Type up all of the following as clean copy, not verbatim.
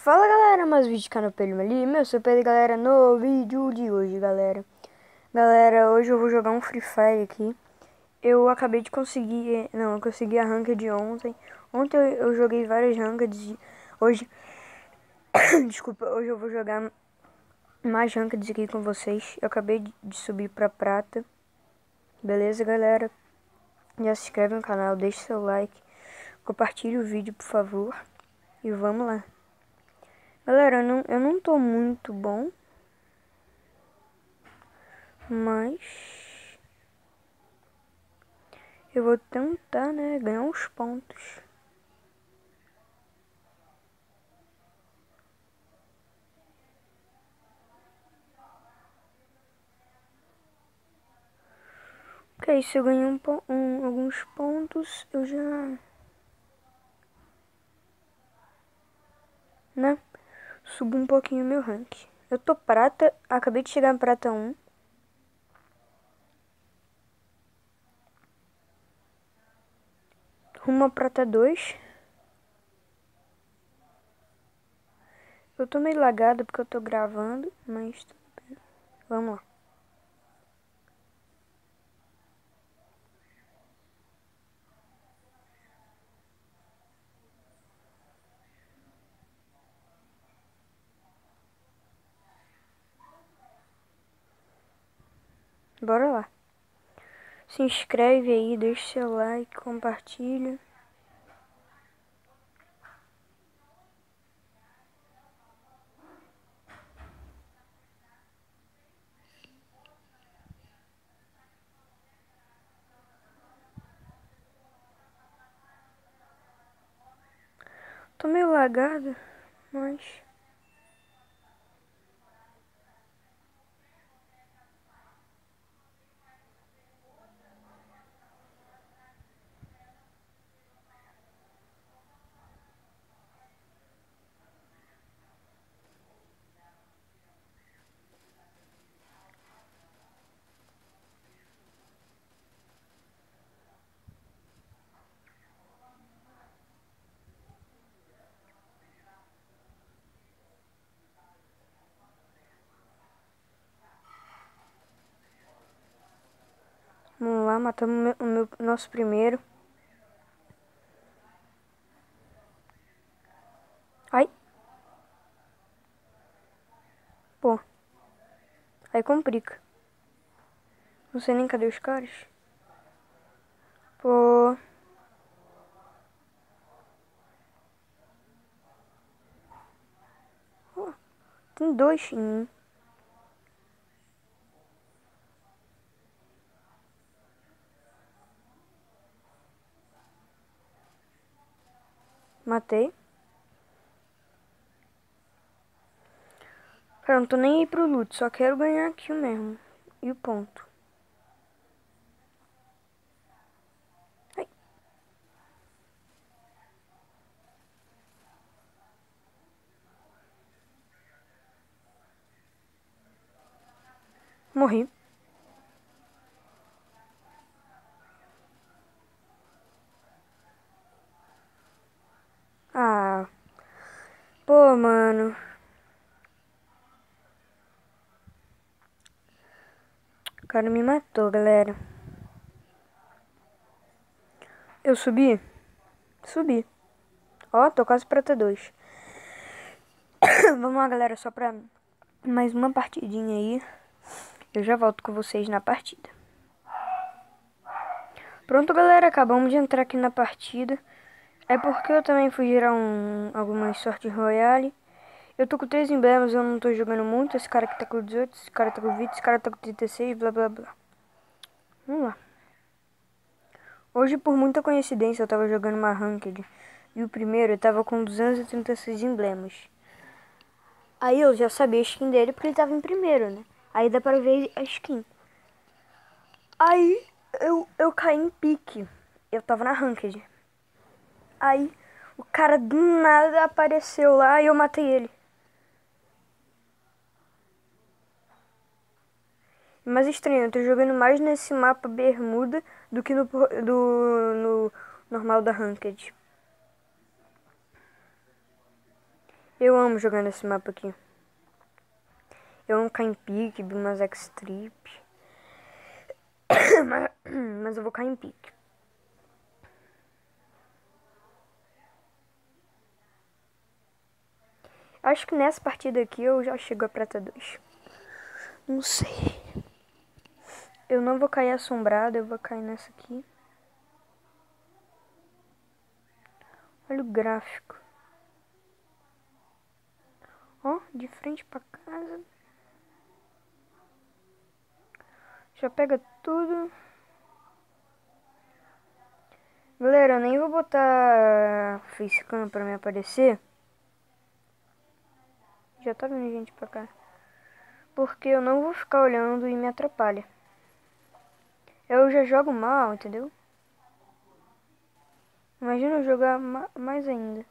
Fala galera, mais vídeo do canal Pedro ali, meu, sou o Pedro, galera, no vídeo de hoje, galera. Galera, hoje eu vou jogar um Free Fire aqui. Eu acabei de conseguir, não, eu consegui a ranked ontem. Ontem eu joguei várias rankeds, hoje, desculpa, hoje eu vou jogar mais rankeds aqui com vocês. Eu acabei de subir pra prata, beleza, galera? Já se inscreve no canal, deixa seu like, compartilhe o vídeo, por favor, e vamos lá. Galera, eu não tô muito bom, mas eu vou tentar, né, ganhar uns pontos. Ok, se eu ganhar alguns pontos, eu já, né, subo um pouquinho meu rank. Eu tô prata, acabei de chegar em prata 1. Rumo a prata 2. Eu tô meio lagado porque eu tô gravando, mas vamos lá. Bora lá. Se inscreve aí, deixa seu like, compartilha. Tô meio lagado, mas vamos lá, matamos nosso primeiro. Ai, pô, aí complica. Não sei nem cadê os caras. Pô, tem dois em mim. Matei. Cara, não tô nem aí pro loot, só quero ganhar aqui mesmo. E o ponto. Ai, morri. Ah, pô, mano. O cara me matou, galera. Eu subi? Subi. Ó, tô quase prata 2. Vamos lá, galera, só pra mais uma partidinha aí. Eu já volto com vocês na partida. Pronto, galera, acabamos de entrar aqui na partida. É porque eu também fui gerar algumas sorte royale. Eu tô com 3 emblemas, eu não tô jogando muito. Esse cara aqui tá com 18, esse cara tá com 20, esse cara tá com 36, blá blá blá. Vamos lá. Hoje, por muita coincidência, eu tava jogando uma ranked. E o primeiro eu tava com 236 emblemas. Aí eu já sabia a skin dele porque ele tava em primeiro, né? Aí dá pra ver a skin. Aí eu caí em pique. Eu tava na ranked. Aí o cara do nada apareceu lá e eu matei ele. Mas estranho, eu tô jogando mais nesse mapa bermuda do que no normal da ranked. Eu amo jogar nesse mapa aqui. Eu amo cair em pique, umas X-Trip. Mas eu vou cair em pique. Acho que nessa partida aqui eu já chego a prata 2. Não sei. Eu não vou cair assombrado, eu vou cair nessa aqui. Olha o gráfico. Ó, de frente pra casa. Já pega tudo. Galera, eu nem vou botar facecam pra me aparecer. Já tá vindo gente pra cá. Porque eu não vou ficar olhando e me atrapalha. Eu já jogo mal, entendeu? Imagina eu jogar mais ainda.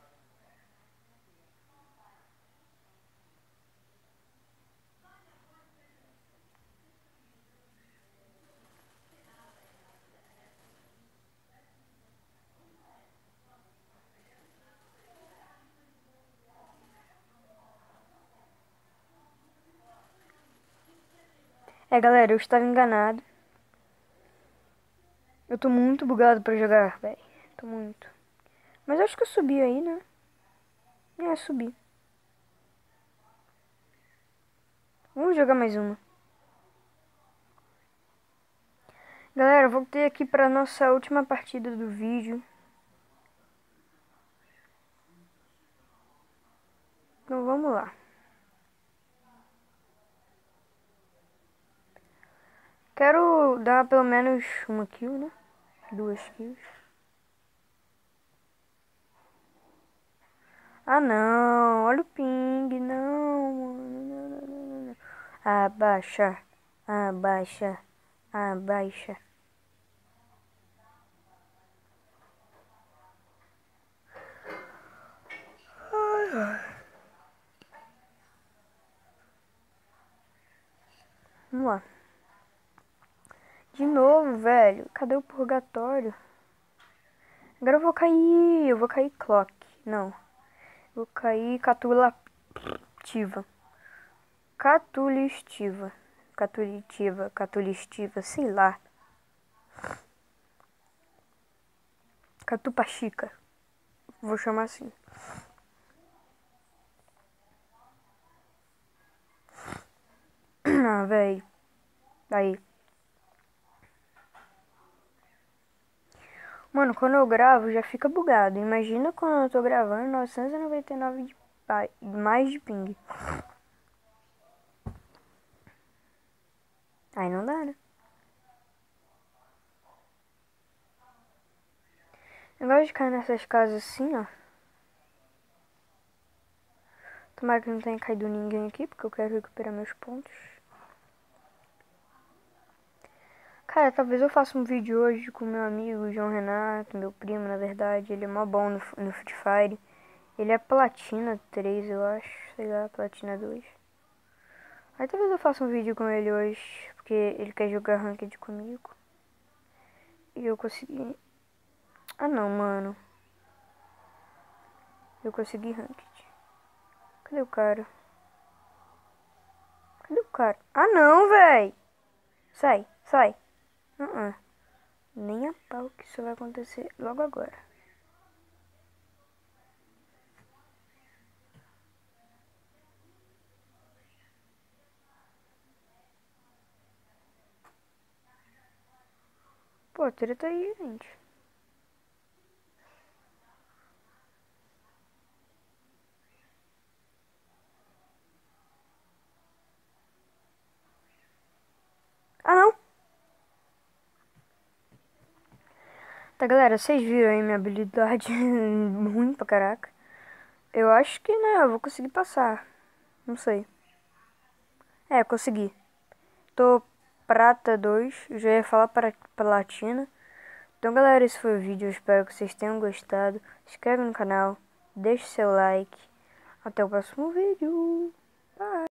É, galera, eu estava enganado. Eu tô muito bugado pra jogar, velho. Tô muito. Mas acho que eu subi aí, né? É, subi. Vamos jogar mais uma. Galera, eu voltei aqui pra nossa última partida do vídeo. Então vamos lá. Quero dar pelo menos uma kill, né? 2 kills. Ah não, olha o ping, não, mano. Não, não, não, não. Abaixa, abaixa, abaixa. Vamos lá. De novo, velho. Cadê o purgatório? Agora eu vou cair clock. Não. Vou cair catulativa. Catulistiva. Catulistiva, sei lá. Catupachica. Vou chamar assim. Ah, velho. Aí. Mano, quando eu gravo já fica bugado. Imagina quando eu tô gravando 999 de mais de ping. Aí não dá, né? Eu gosto de cair nessas casas assim, ó. Tomara que não tenha caído ninguém aqui, porque eu quero recuperar meus pontos. Cara, talvez eu faça um vídeo hoje com meu amigo João Renato, meu primo, na verdade. Ele é mó bom no Free Fire. Ele é Platina 3, eu acho. Sei lá, Platina 2. Aí talvez eu faça um vídeo com ele hoje, porque ele quer jogar Ranked comigo. E eu consegui... Ah não, mano. Eu consegui Ranked. Cadê o cara? Cadê o cara? Ah não, véi! Sai, sai. Nem a pau que isso vai acontecer logo agora. Pô, treta aí, gente. Ah não! Tá, galera, vocês viram aí minha habilidade ruim pra caraca. Eu acho que, né, eu vou conseguir passar. Não sei. É, consegui. Tô prata 2, já ia falar para platina. Então, galera, esse foi o vídeo. Eu espero que vocês tenham gostado. Se inscreve no canal, deixe seu like. Até o próximo vídeo. Bye!